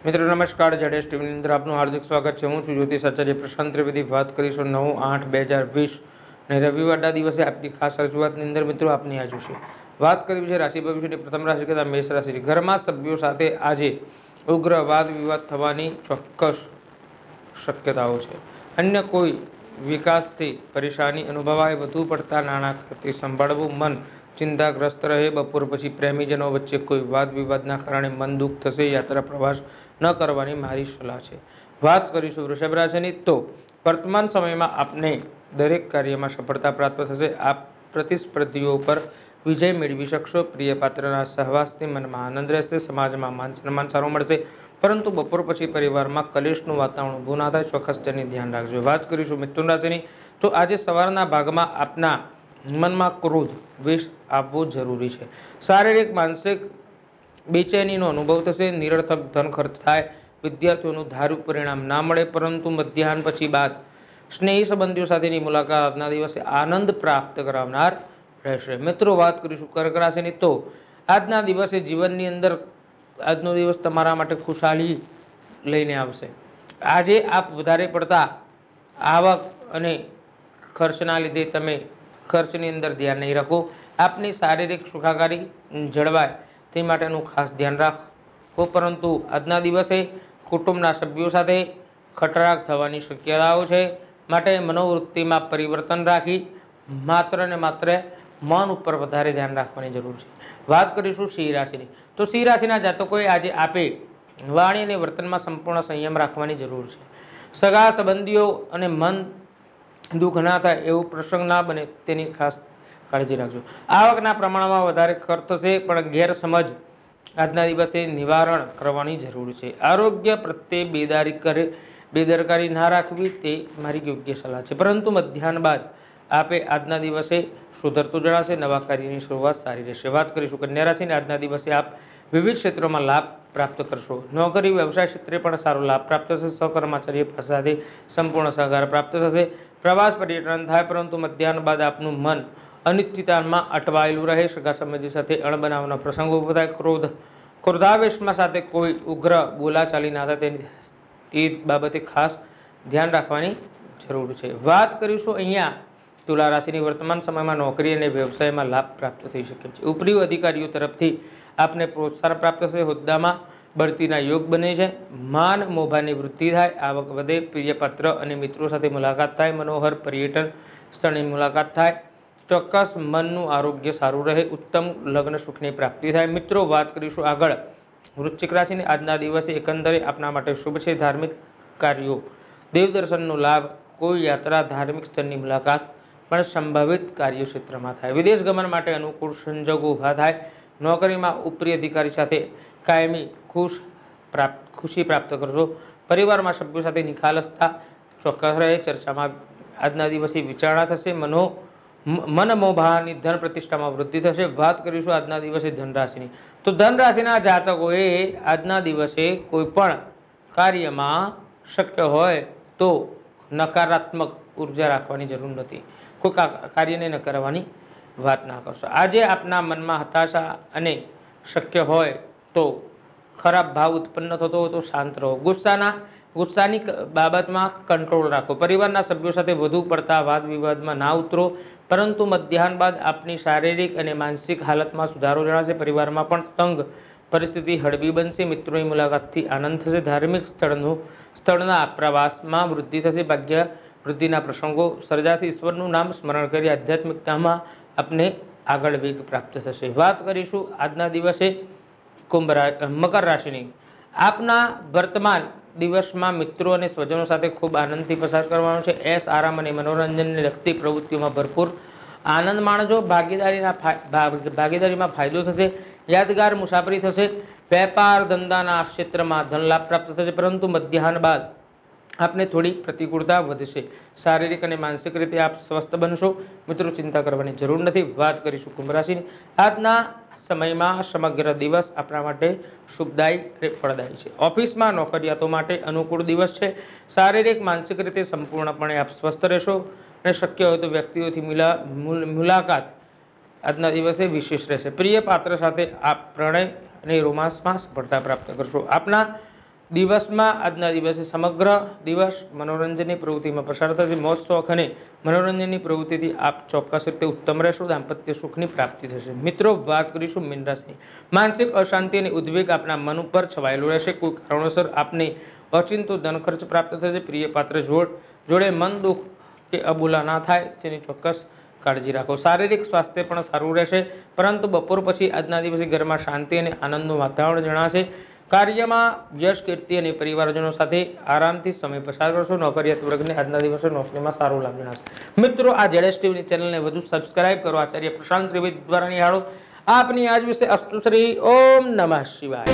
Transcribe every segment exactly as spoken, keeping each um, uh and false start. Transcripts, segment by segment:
मित्रों नमस्कार, जडेश टीवी अंदर आपનું हार्दिक स्वागत है। हूँ છું જ્યોતિષ આચાર્ય પ્રશાંત ત્રિવેદી। વાત કરીશું નવ આઠ બે હજાર વીસ ને રવિવારના દિવસે આપની ખાસ રજૂઆતની અંદર મિત્રો આપની આજુ છે વાત કરવી છે રાશિ ભવિષ્યની પ્રથમ રાશિ કહેતા મેષ રાશિ। ઘરમાં સભ્યો સાથે આજે ઉગ્ર વાદ વિવાદ થવાની ચોક્કસ શક્યતાઓ છે। અન્ય કોઈ વિકાસથી પરેશાની અનુભવાય, વધુ પડતા નાણાં ખાતે સંભાળવું, મન चिंताग्रस्त रहे। बपोर पछी प्रेमीजनों वच्चे कोई वाद विवादना कारणे मन दुख थशे। यात्रा प्रवास न करवानी मारी सलाह छे। बात करीशुं वृषभ राशिनी तो वर्तमान समय में आपने दरेक कार्य में सफलता प्राप्त थशे। आप प्रतिस्पर्धीओ पर विजय मेळवी शकशो। प्रिय पात्रना सहवासथी मन में आनंद रहेशे। समाज में मान सन्मान सारू मळशे, परंतु बपोर पछी परिवार में कलेशनुं वातावरण ऊभुं न थाय, ચોક્કસ तेनी ध्यान राखजो। बात करीशुं मिथुन राशिनी तो आज सवाરના ભાગમાં આપના मन में क्रोध द्वेष आपवो जरूरी है। शारीरिक मानसिक बेचैनीनो अनुभव थशे। निरर्थक धन खर्च थाय। विद्यार्थीओनुं धार्યું परिणाम ना मळे, परंतु मध्याह्न पछी बाद स्नेही संबंधीओ साथेनी मुलाकात आजना दिवसे आनंद प्राप्त करावनार रहेशे। मित्रों बात करीशुं कर्क राशिनी तो आजना दिवसे जीवननी अंदर आजनो दिवस तमारा माटे खुशाली लईने आवशे। आजे आप वधारे पड़ता आवक अने खर्चना लीधे तमे खर्चनी अंदर ध्यान नहीं रखो। आपनी शारीरिक सुखाकारी जळवाय ते माटेनुं खास ध्यान राखो, परंतु आजना दिवसे कुटुंबना सभ्यो साथे खटराग थवानी शक्यताओ छे। माटे मनोवृत्तिमां परिवर्तन राखी मात्र ने मात्र मन उपर वधारे ध्यान राखवानी जरूर छे। बात करीशुं सिंह राशिनी तो सिंह राशिना जातकोए आजे आपे वाणी अने वर्तनमां संपूर्ण संयम राखवानी जरूर छे। सगा संबंधीओ अने मन दुख ना थाय एवो प्रसंग ना बने तेनी खास काळजी राखजो। आवकना प्रमाणमां वधारे खर्च थशे, पण गैरसमज आजना दिवसे निवारण करवानी जरूर छे। आरोग्य प्रत्ये बेदारी करे बेदरकारी ना राखवी ते मारी योग्य सलाह छे, परंतु मध्याह्न बाद आपे आजना दिवसे सुधरतुं जणाशे। नवा कार्यनी शुरुआत सारी रहेशे। बात करीशुं कन्या राशिनी आजना दिवसे आप विविध क्षेत्रों में लाभ प्राप्त करशो। नौकरी व्यवसाय क्षेत्रे पण सारो लाभ प्राप्त थशे। सहकर्मचारी साथे संपूर्ण सहकार प्राप्त थशे। प्रवास पर्यटन थाय, परंतु मध्याह्न बाद आपनुं मन अनिश्चिततामां अटवायेलुं रहे। सगा संबंधी साथे अणबनावना प्रसंग ऊभो थाय। क्रोध क्रोधावेशमां साथे कोई उग्र बोलाचाली ना थाय ते बाबते खास ध्यान राखवानी जरूर छे। बात करीशुं अहींया तुला राशिनी वर्तमान समय में नौकरी और व्यवसाय में लाभ प्राप्त थई शके छे। उपरी अधिकारीओ तरफथी आपने प्रोत्साहन प्राप्त थशे। होद्दामां बढतीना योग बने छे। मान मोभानी वृद्धि थाय। आवक वधे। प्रिय पात्र अने मित्रों साथे मुलाकात थाय। मनोहर पर्यटन स्थळनी मुलाकात थाय। ચોક્કસ मनનું आरोग्य सारू रहे। उत्तम लग्न सुखनी प्राप्ति थाय। मित्रों बात करीशुं आगळ वृश्चिक राशिनी आजना दिवसे एकंदरे आपना माटे शुभ छे। धार्मिक कार्यों देवदर्शननो लाभ, कोई यात्रा धार्मिक स्थळनी मुलाकात पण संभावित कार्यक्षेत्रमां थाय। विदेश गमन माटे अनुकूल संजोगो ऊभा थाय। नौकरीमां उपरी अधिकारी साथे कायमी खुश प्राप्त खुशी प्राप्त करशो। परिवारमां सभ्यो साथे निखालसता ચોક્કસ रहे। चर्चामां आजना दिवसे विचारणा थशे। मनो मन मोभानी धन प्रतिष्ठा में वृद्धि थशे। बात करीशुं आजना दिवसे धन राशिनी तो धन राशिना जातकोए आजना दिवसे कोईपण कार्यमां शक्य होय तो नकारात्मक ऊर्जा राखवानी जरूर नथी। कोई कार्यने न करवानी वात ना करशो। आजे आपना मनमा हताशा अने शक्य होय तो खराब भाव उत्पन्न थतो हो तो शांत रहो। गुस्साना गुस्सानी बाबतमां कंट्रोल राखो। परिवारना सभ्यो साथे वधु पड़ता वाद विवादमां ना उतरो, परंतु मध्याह्न बाद आपनी शारीरिक अने मानसिक हालतमां सुधारो जणाशे। परिवारमां पण तंग परिस्थिति हळवी बनशे। मित्रोनी मुलाकातथी आनंद थशे। धार्मिक स्थळनुं स्थळना प्रवासमां वृद्धि थशे। भाग्य वृद्धिना प्रसंगो सर्जाशे। ईश्वरनुं नाम स्मरण करी आध्यात्मिकतामां आपने आगळ वेग प्राप्त थशे। बात करीशुं आजना दिवसे कुंभ रा मकर राशिनी आपना वर्तमान दिवस में मित्रों और स्वजनों साथे खूब आनंद थी पसार करवानो छे। ऐश आराम और मनोरंजन ने लगती प्रवृत्तिओं में भरपूर आनंद माणजो। भागीदारी भागीदारी में फायदो थशे। यादगार मुसाफरी थशे। वेपार धंधाना क्षेत्र में धन लाभ प्राप्त थशे, परंतु मध्याह्न बाद आपने थोड़ी प्रतिकूलता वधशे। शारीरिक और मानसिक रीते आप स्वस्थ बनशो। मित्रों चिंता करवानी जरूर नहीं। बात करीशुं कुंभ राशिनी आजना समय में समग्र दिवस अपना माटे शुभदायी और फलदायी है। ऑफिस में नौकरियातो माटे अनुकूल दिवस है। शारीरिक मानसिक रीते संपूर्णपणे आप स्वस्थ रहेशो और शक्य हो तो व्यक्तिओं थी मिला मुलाकात आजना दिवसे विशेष रहेशे। प्रिय पात्र साथे आप प्रणय और रोमांस में सफलता प्राप्त करशो। आपना દિવસમાં આજના દિવસે સમગ્ર દિવસ મનોરંજનની પ્રવૃત્તિમાં પસાર થશે. મોજ શોખ અને મનોરંજનની પ્રવૃત્તિથી આપ ચોક્કસ રીતે ઉત્તમ રહેશો. દાંપત્ય સુખની પ્રાપ્તિ થશે. મિત્રો, વાત કરીશું મીન રાશિની. માનસિક અશાંતિ અને ઉદ્વેગ આપના મન ઉપર છવાયેલું રહેશે. કોઈ કારણોસર આપને અચિંતો ધન ખર્ચ પ્રાપ્ત થશે. પ્રિય પાત્ર જોડ જોડે મન દુઃખ કે અબોલા ના થાય તેની ચોક્કસ કાળજી રાખો. શારીરિક સ્વાસ્થ્ય પણ સારું રહેશે, પરંતુ બપોર પછી આજના દિવસે ઘરમાં શાંતિ અને આનંદનું વાતાવરણ જણાશે. કાર્યમાં યશ, કીર્તિ અને પરિવારજનો સાથે આરામથી સમય પસાર કરશો. નોકરિયાત વર્ગને આજના દિવસે નોકરીમાં સારું લાભ જણાશે. મિત્રો, આ જેડેસ ટીવીની ચેનલને વધુ સબસ્ક્રાઇબ કરો. આચાર્ય પ્રશાંત ત્રિવેદી દ્વારા નિહાળો. આપની આજ વિશે અસ્તુ શ્રી ઓમ નમઃ શિવાય.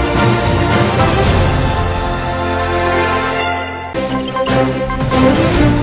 Thank you.